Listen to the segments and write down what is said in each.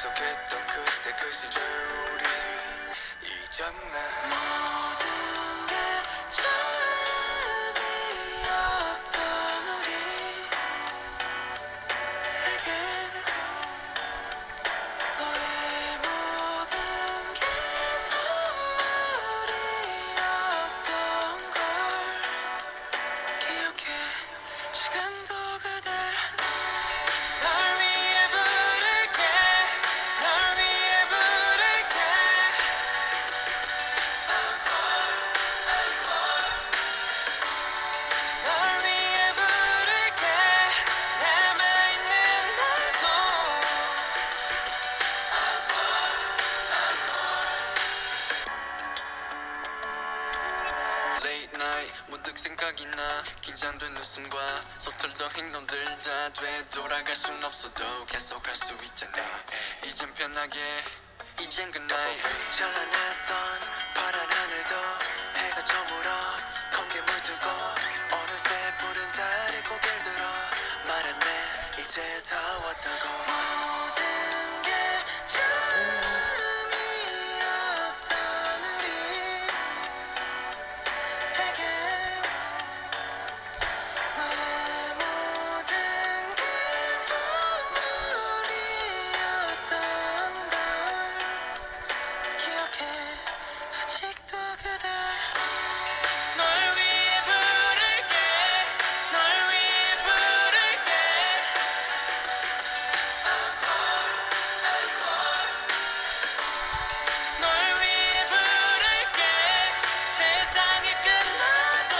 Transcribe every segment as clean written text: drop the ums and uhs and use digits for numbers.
약속했던 그때 그 시절 우리 잊었나 모든 게 처음이었던 우리에겐 너의 모든 게 선물이었던 걸 기억해 지금도 그댈 널 위해 부를게 널 위해 부를게 널 위해 부를게 남아있는 날도 Late night 문득 생각이 나 긴장된 웃음과 서툴던 행동들 다 되돌아갈 순 없어도 계속할 수 있잖아 이젠 편하게 이젠 good night 찬란했던 파란 하늘도 해가 저물어 검게 물들고 어느새 푸른 달에 고개를 들어 말했네 이제 다 왔다고 모든 게 처음이었던 우리에게 너의 모든 게 선물이었던 걸 기억해 아직도 그댈 널 위해 부를게 널 위해 부를게 널 위해 부를게 세상이 끝나도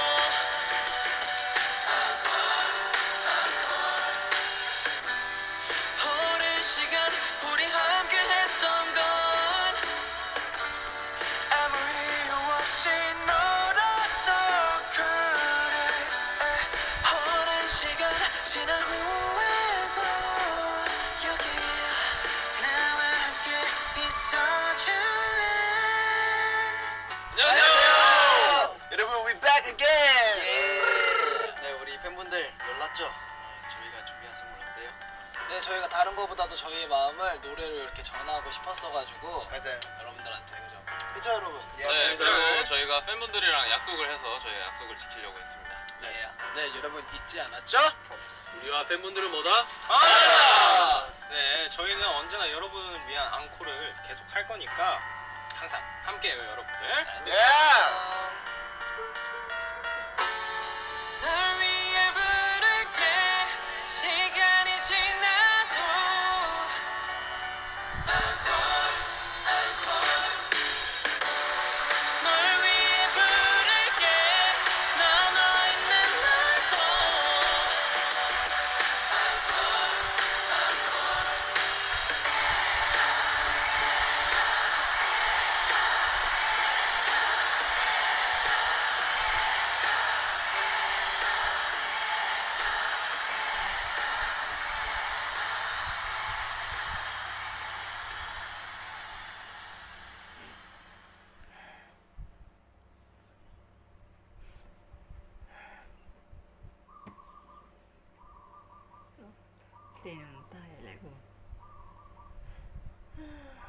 오랜 시간 우리 함께 했던 건 아무 이유 없이 놀아서 그래 오랜 시간 지난 후에도 여기 나와 함께 있어줄래 안녕하세요. 여러분, we back again. 네, 우리 팬분들 놀랐죠? 저희가 준비한 선물 어때요? 네, 저희가 다른 거보다도 저희의 마음을 노래로 이렇게 전하고 싶었어가지고 맞아요. 여러분들한테 그죠 여러분? 네, 네, 그리고 저희가 팬분들이랑 약속을 해서 저희 약속을 지키려고 했습니다. 네, 여러분 잊지 않았죠? 우리와 팬분들은 뭐다? 네, 저희는 언제나 여러분을 위한 앙코를 계속 할 거니까 항상 함께해요, 여러분들. Yeah. 널 위해 부를게 시간이 지나도 널 위해 부를게 남아있는 날도 เสียงน้ำตาไหลกู